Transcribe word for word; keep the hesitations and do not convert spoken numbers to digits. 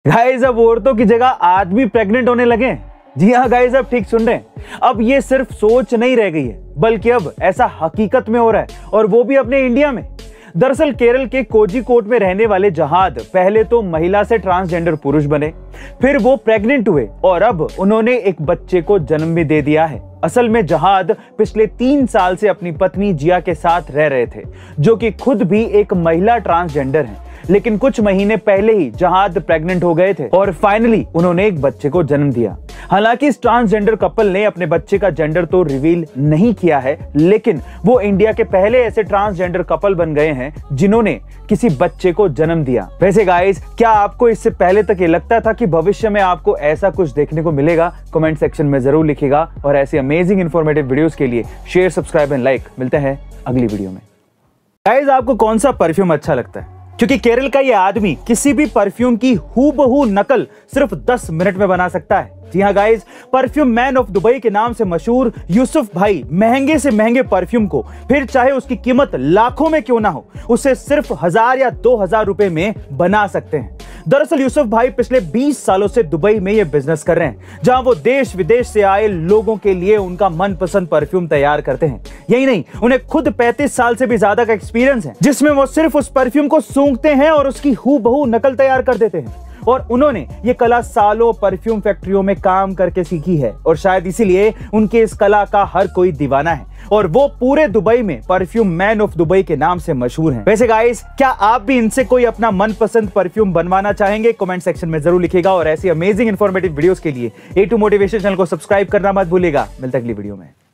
Guys अब औरतों की जगह आदमी प्रेग्नेंट होने लगे। जी हाँ गाइस, अब ठीक सुन रहे हैं। अब ये सिर्फ सोच नहीं रह गई है, बल्कि अब ऐसा हकीकत में हो रहा है, और वो भी अपने इंडिया में। दरअसल केरल के कोझिकोड में रहने वाले जहाद पहले तो महिला से ट्रांसजेंडर पुरुष बने, फिर वो प्रेग्नेंट हुए और अब उन्होंने एक बच्चे को जन्म भी दे दिया है। असल में जहाद पिछले तीन साल से अपनी पत्नी जिया के साथ रह रहे थे, जो कि खुद भी एक महिला ट्रांसजेंडर है। लेकिन कुछ महीने पहले ही जहाद प्रेग्नेंट हो गए थे और फाइनली उन्होंने एक बच्चे को जन्म दिया। हालांकि इस ट्रांसजेंडर कपल ने अपने बच्चे का जेंडर तो रिवील नहीं किया है, लेकिन वो इंडिया के पहले ऐसे ट्रांसजेंडर कपल बन गए हैं जिन्होंने किसी बच्चे को जन्म दिया। वैसे गाइस, क्या आपको इससे पहले तक ये लगता था कि भविष्य में आपको ऐसा कुछ देखने को मिलेगा? कमेंट सेक्शन में जरूर लिखिएगा, और ऐसी अमेजिंग इंफॉर्मेटिव वीडियोस के लिए शेयर, सब्सक्राइब एंड लाइक। मिलते हैं अगली वीडियो में। गाइस, आपको कौन सा परफ्यूम अच्छा लगता है? क्योंकि केरल का ये आदमी किसी भी परफ्यूम की हूबहू नकल सिर्फ दस मिनट में बना सकता है। जी हाँ guys, perfume man of Dubai के नाम से मशहूर यूसुफ भाई महंगे से महंगे परफ्यूम को, फिर चाहे उसकी कीमत लाखों में क्यों ना हो, उसे सिर्फ हजार या दो हजार रुपए में बना सकते हैं। दरअसल यूसुफ भाई पिछले बीस सालों से दुबई में ये बिजनेस कर रहे हैं, जहां वो देश विदेश से आए लोगों के लिए उनका मनपसंद परफ्यूम तैयार करते हैं। यही नहीं, उन्हें खुद पैंतीस साल से भी ज्यादा का एक्सपीरियंस है, जिसमें वो सिर्फ उस परफ्यूम को सूंघते हैं और उसकी हूबहू नकल तैयार कर देते हैं। और उन्होंने ये कला सालों परफ्यूम फैक्ट्रियों में काम करके सीखी है, और शायद इसीलिए उनके इस कला का हर कोई दीवाना है, और वो पूरे दुबई में परफ्यूम मैन ऑफ दुबई के नाम से मशहूर हैं। वैसे गाइस, क्या आप भी इनसे कोई अपना मनपसंद परफ्यूम बनवाना चाहेंगे? कमेंट सेक्शन में जरूर लिखिएगा, और ऐसी अमेजिंग इंफॉर्मेटिव वीडियोस के लिए ए टू मोटिवेशन चैनल को सब्सक्राइब करना मत भूलिएगा। मिलते हैं अगली वीडियो में।